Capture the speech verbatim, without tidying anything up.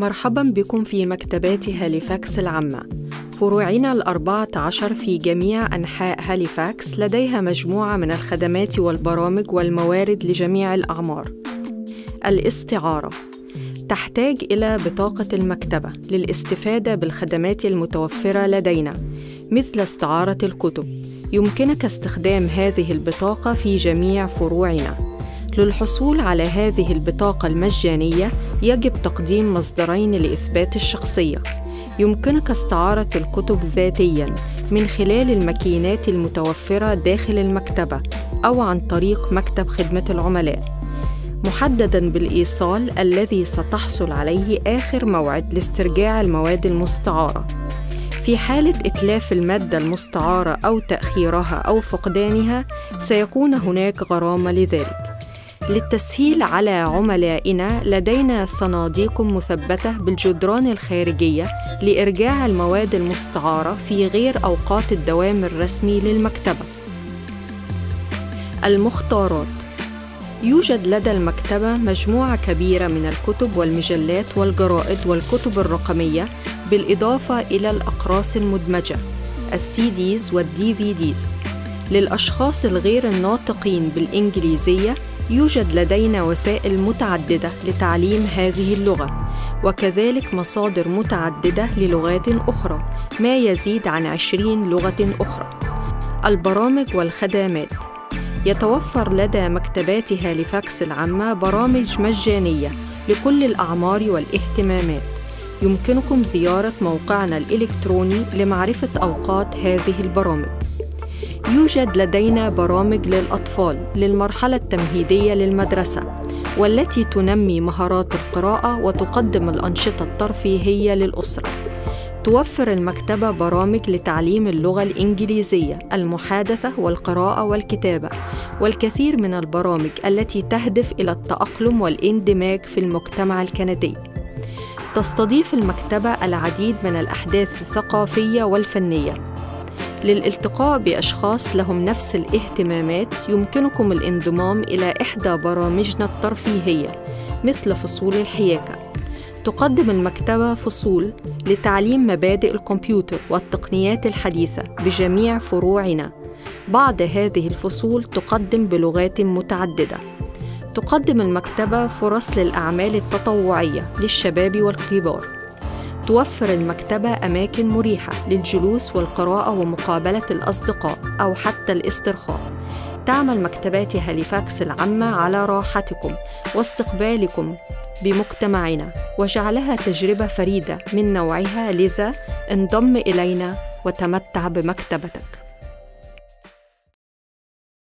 مرحباً بكم في مكتبات هاليفاكس العامة. فروعنا الأربعة عشر في جميع أنحاء هاليفاكس لديها مجموعة من الخدمات والبرامج والموارد لجميع الأعمار. الاستعارة: تحتاج إلى بطاقة المكتبة للاستفادة بالخدمات المتوفرة لدينا مثل استعارة الكتب. يمكنك استخدام هذه البطاقة في جميع فروعنا. للحصول على هذه البطاقة المجانية يجب تقديم مصدرين لإثبات الشخصية. يمكنك استعارة الكتب ذاتياً من خلال الماكينات المتوفرة داخل المكتبة أو عن طريق مكتب خدمة العملاء، محدداً بالإيصال الذي ستحصل عليه آخر موعد لاسترجاع المواد المستعارة. في حالة إتلاف المادة المستعارة أو تأخيرها أو فقدانها سيكون هناك غرامة لذلك. للتسهيل على عملائنا لدينا صناديق مثبتة بالجدران الخارجية لإرجاع المواد المستعارة في غير أوقات الدوام الرسمي للمكتبة. المختارات: يوجد لدى المكتبة مجموعة كبيرة من الكتب والمجلات والجرائد والكتب الرقمية، بالإضافة إلى الأقراص المدمجة السي ديز والدي في ديز. للأشخاص الغير الناطقين بالإنجليزية يوجد لدينا وسائل متعددة لتعليم هذه اللغة، وكذلك مصادر متعددة للغات أخرى، ما يزيد عن عشرين لغة أخرى. البرامج والخدمات: يتوفر لدى مكتبات هاليفاكس العامة برامج مجانية لكل الأعمار والاهتمامات. يمكنكم زيارة موقعنا الإلكتروني لمعرفة أوقات هذه البرامج. يوجد لدينا برامج للأطفال للمرحلة التمهيدية للمدرسة، والتي تنمي مهارات القراءة وتقدم الأنشطة الترفيهية للأسرة. توفر المكتبة برامج لتعليم اللغة الإنجليزية، المحادثة والقراءة والكتابة، والكثير من البرامج التي تهدف إلى التأقلم والاندماج في المجتمع الكندي. تستضيف المكتبة العديد من الأحداث الثقافية والفنية. للالتقاء بأشخاص لهم نفس الاهتمامات يمكنكم الانضمام إلى إحدى برامجنا الترفيهية مثل فصول الحياكة. تقدم المكتبة فصول لتعليم مبادئ الكمبيوتر والتقنيات الحديثة بجميع فروعنا. بعض هذه الفصول تقدم بلغات متعددة. تقدم المكتبة فرص للأعمال التطوعية للشباب والكبار. توفر المكتبة أماكن مريحة للجلوس والقراءة ومقابلة الأصدقاء أو حتى الاسترخاء. تعمل مكتبات هاليفاكس العامة على راحتكم واستقبالكم بمجتمعنا وجعلها تجربة فريدة من نوعها، لذا انضم إلينا وتمتع بمكتبتك.